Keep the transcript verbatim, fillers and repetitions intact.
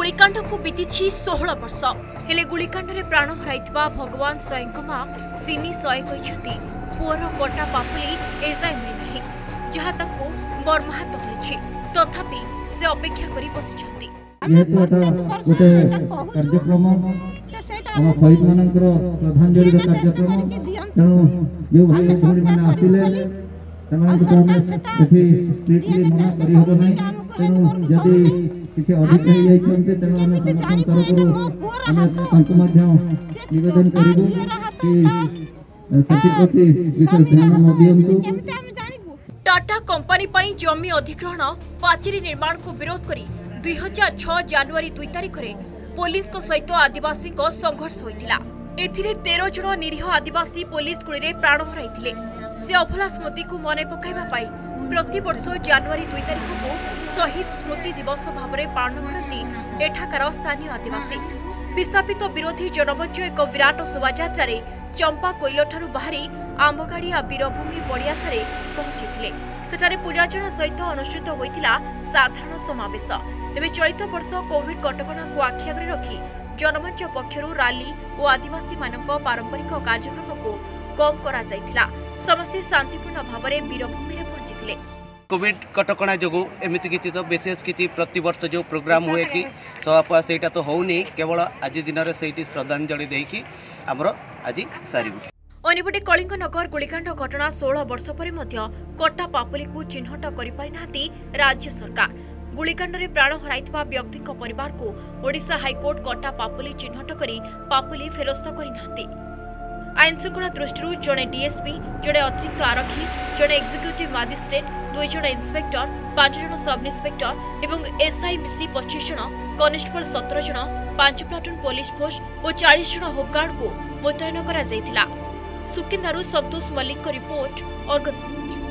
गुलिकांड को बीती षोहल वर्ष हेले गुलिकांड में प्राण हर भगवान स्वयं मां सिनी सय कहते पुअर कटा पापुली एजाए मिलना जहाँ मर्माहत कर तथापि से अपेक्षा कर बसी कार्यक्रम हम शहीद मान श्रद्धांजलि कार्यक्रम तेणु जो भाई भौणी मैंने आसिले स्ट्रिक्टली मना करहब ना तेणु जदि किसी अधिक हो जाते तेणु आम समस्त तरफ आम नवेदन करूँ कि प्रति विशेष ध्यान न दिंतु। टाटा कंपनी पई जमी अधिग्रहण पाचेरी निर्माण को विरोध करी दुई हजार छह जनवरी दुई तारिख में पुलिस को सहित आदिवासी संघर्ष होता एथिरे तेरह जन निरीह आदिवासी पुलिस गुली प्राण हराई से अभला स्मृति को मन पकाइबा पाई प्रति वर्ष जनवरी दुई तारिख को शहीद स्मृति दिवस भाव में पालन करती एठाकार स्थानीय आदिवासी विस्थापित विरोधी जनमंच एक विराट शोभायात्रा चंपा कोइल ठारू बाहरी आंबगाड़िया वीरभूमि पड़िया पहुंची सेठारे पूजार्चना सहित अनुष्ठित होइतिला साधारण समावेश। तेबे चलित वर्ष कोविड कटकणा को आखि आगे रखी जनमंच पक्षरु राली और आदिवासी मानक पारंपरिक कार्यक्रम को कम करा जायतिला। समस्ते शांतिपूर्ण भाव में वीरभूमि में पहुंची। कोविड कटकणा जो एमती किसी तो विशेष किसी प्रति वर्ष जो प्रोग्राम हुए कि सभापा से तो होनी केवल आज दिन में से श्रद्धांजलि देकी आमर आज सारू। अन्यपटे कलिंगनगर गुलिकांड घटना सोलह वर्ष पर कटा पापुली को चिन्हट कर राज्य सरकार गुलिकांड में प्राण हराई व्यक्ति परिवार को ओडिशा हाईकोर्ट कटा पापुली चिन्हट कर पापुली फेरस्त करना। आईन श्रृंखला दृष्टि जड़े डीएसपी जड़े अतिरिक्त आरक्षी जड़े एक्जिक्यूटिव मजिस्ट्रेट दुई जन इन्स्पेक्टर पांच जन सब इन्स्पेक्टर एवं एसआई मिसी पच्चीस जन कनेस्टेबल सतर जन पांच प्लाटून पुलिस फोर्स और चालीस जन होमगार्ड को मुतयन करा जायतिला। सुकिंदारू संतोष मल्लिक रिपोर्ट अर्गस।